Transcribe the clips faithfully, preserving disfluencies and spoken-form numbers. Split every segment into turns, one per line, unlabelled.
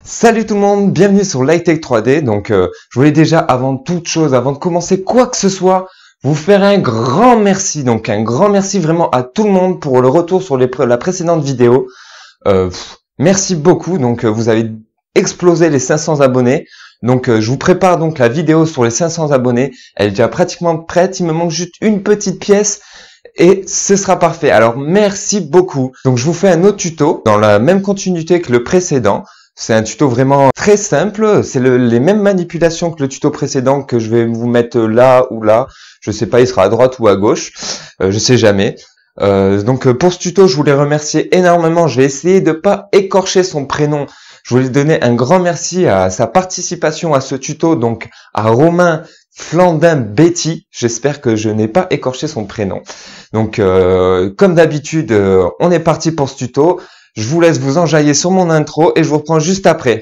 Salut tout le monde, bienvenue sur Lightech trois D. Donc euh, je voulais déjà avant toute chose, avant de commencer quoi que ce soit, vous faire un grand merci. Donc un grand merci vraiment à tout le monde pour le retour sur les pré la précédente vidéo. Euh, pff, merci beaucoup. Donc euh, vous avez explosé les cinq cents abonnés. Donc euh, je vous prépare donc la vidéo sur les cinq cents abonnés. Elle est déjà pratiquement prête. Il me manque juste une petite pièce. Et ce sera parfait. Alors merci beaucoup. Donc je vous fais un autre tuto dans la même continuité que le précédent. C'est un tuto vraiment très simple. C'est le, les mêmes manipulations que le tuto précédent que je vais vous mettre là ou là. Je sais pas, il sera à droite ou à gauche. Euh, je sais jamais. Euh, donc pour ce tuto, je voulais remercier énormément. Je vais essayer de pas écorcher son prénom. Je voulais donner un grand merci à sa participation à ce tuto. Donc à Romain Flandin Betty. J'espère que je n'ai pas écorché son prénom. Donc euh, comme d'habitude, euh, on est parti pour ce tuto. Je vous laisse vous enjailler sur mon intro et je vous reprends juste après.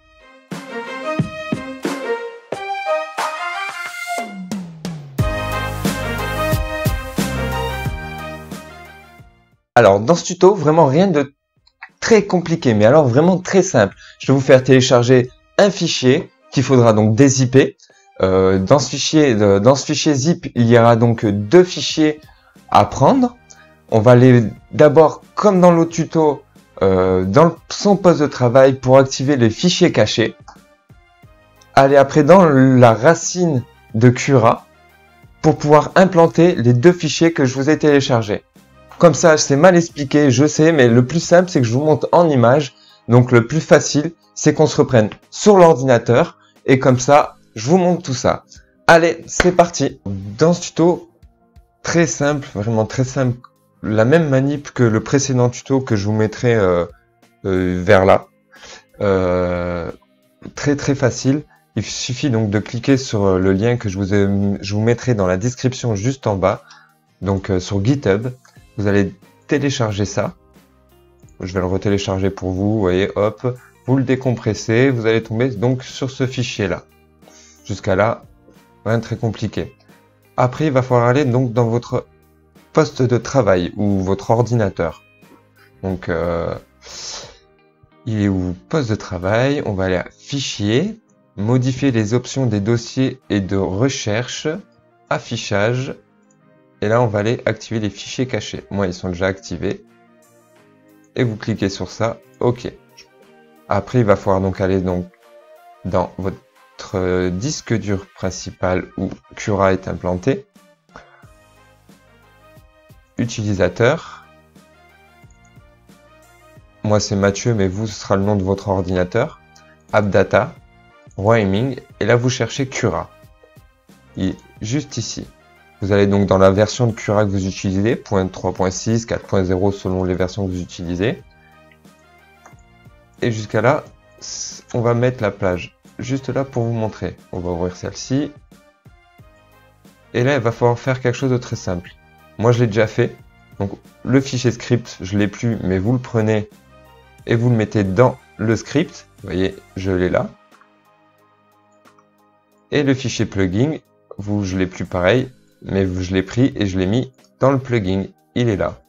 Alors dans ce tuto, vraiment rien de très compliqué, mais alors vraiment très simple. Je vais vous faire télécharger un fichier qu'il faudra donc dézipper. Euh, dans ce fichier, dans ce fichier zip, il y aura donc deux fichiers à prendre. On va aller d'abord, comme dans l'autre tuto, Euh, dans son poste de travail pour activer les fichiers cachés. Allez après dans la racine de Cura pour pouvoir implanter les deux fichiers que je vous ai téléchargés. Comme ça, c'est mal expliqué, je sais, mais le plus simple, c'est que je vous montre en image. Donc le plus facile, c'est qu'on se reprenne sur l'ordinateur et comme ça, je vous montre tout ça. Allez, c'est parti. Dans ce tuto, très simple, vraiment très simple, la même manip que le précédent tuto que je vous mettrai euh, euh, vers là. Euh, très très facile. Il suffit donc de cliquer sur le lien que je vous, ai, je vous mettrai dans la description juste en bas. Donc euh, sur GitHub, vous allez télécharger ça. Je vais le retélécharger pour vous. Vous voyez, hop, vous le décompressez. Vous allez tomber donc sur ce fichier là. Jusqu'à là, rien de très compliqué. Après, il va falloir aller donc dans votre poste de travail ou votre ordinateur. Donc, euh, il est où? Poste de travail. On va aller à Fichier, modifier les options des dossiers et de recherche, affichage. Et là, on va aller activer les fichiers cachés. Moi, ils sont déjà activés. Et vous cliquez sur ça. OK. Après, il va falloir donc aller donc dans votre disque dur principal où Cura est implanté. Utilisateur. Moi c'est Mathieu, mais vous ce sera le nom de votre ordinateur. AppData, Roaming, et là vous cherchez Cura. Il est juste ici. Vous allez donc dans la version de Cura que vous utilisez, trois point six, quatre point zéro selon les versions que vous utilisez. Et jusqu'à là, on va mettre la plage juste là pour vous montrer. On va ouvrir celle-ci. Et là, il va falloir faire quelque chose de très simple. Moi, je l'ai déjà fait. Donc, le fichier script, je l'ai plus, mais vous le prenez et vous le mettez dans le script. Vous voyez, je l'ai là. Et le fichier plugin, vous, je l'ai plus pareil, mais je l'ai pris et je l'ai mis dans le plugin. Il est là.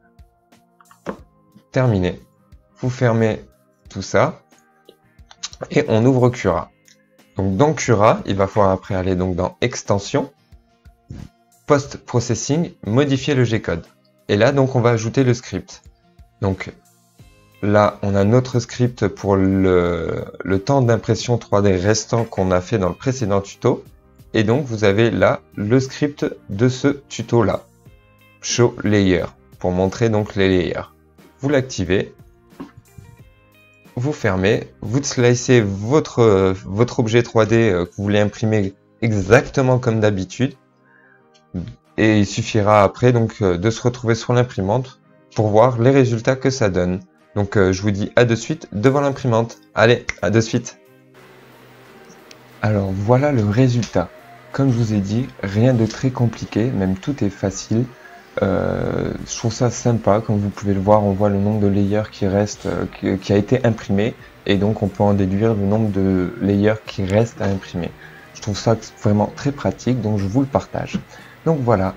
Terminé. Vous fermez tout ça et on ouvre Cura. Donc, dans Cura, il va falloir après aller donc dans Extension. Post-processing, modifier le G-code. Et là, donc, on va ajouter le script. Donc, là, on a notre script pour le, le temps d'impression trois D restant qu'on a fait dans le précédent tuto. Et donc, vous avez là le script de ce tuto-là. Show Layer, pour montrer donc les layers. Vous l'activez. Vous fermez. Vous slicez votre, votre objet trois D que vous voulez imprimer exactement comme d'habitude. Et il suffira après donc de se retrouver sur l'imprimante pour voir les résultats que ça donne. Donc euh, je vous dis à de suite devant l'imprimante. Allez, à de suite. Alors voilà le résultat. Comme je vous ai dit, rien de très compliqué, même tout est facile. Euh, je trouve ça sympa, comme vous pouvez le voir, on voit le nombre de layers qui reste, euh, qui, qui a été imprimé, et donc on peut en déduire le nombre de layers qui restent à imprimer. Je trouve ça vraiment très pratique, donc je vous le partage. Donc voilà.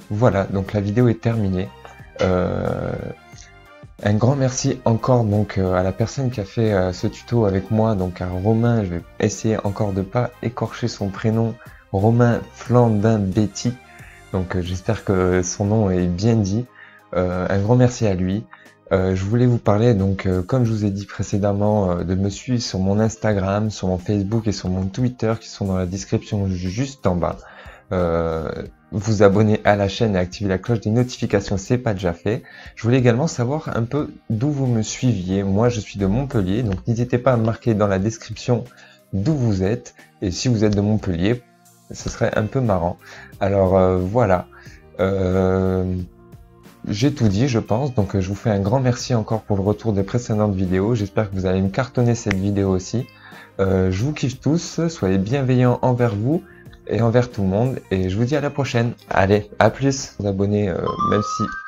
Voilà, donc la vidéo est terminée. Euh, un grand merci encore donc euh, à la personne qui a fait euh, ce tuto avec moi, donc à Romain. Je vais essayer encore de pas écorcher son prénom, Romain Flandin Betty. Donc euh, j'espère que son nom est bien dit. Euh, un grand merci à lui. Euh, je voulais vous parler, donc euh, comme je vous ai dit précédemment, euh, de me suivre sur mon Instagram, sur mon Facebook et sur mon Twitter qui sont dans la description juste en bas. Euh, vous abonner à la chaîne et activer la cloche des notifications, c'est pas déjà fait. Je voulais également savoir un peu d'où vous me suiviez. Moi, je suis de Montpellier, donc n'hésitez pas à marquer dans la description d'où vous êtes. Et si vous êtes de Montpellier, ce serait un peu marrant. Alors euh, voilà. Euh, J'ai tout dit, je pense, donc je vous fais un grand merci encore pour le retour des précédentes vidéos. J'espère que vous allez me cartonner cette vidéo aussi. Euh, je vous kiffe tous, soyez bienveillants envers vous et envers tout le monde. Et je vous dis à la prochaine. Allez, à plus. Vous abonnez, euh, même si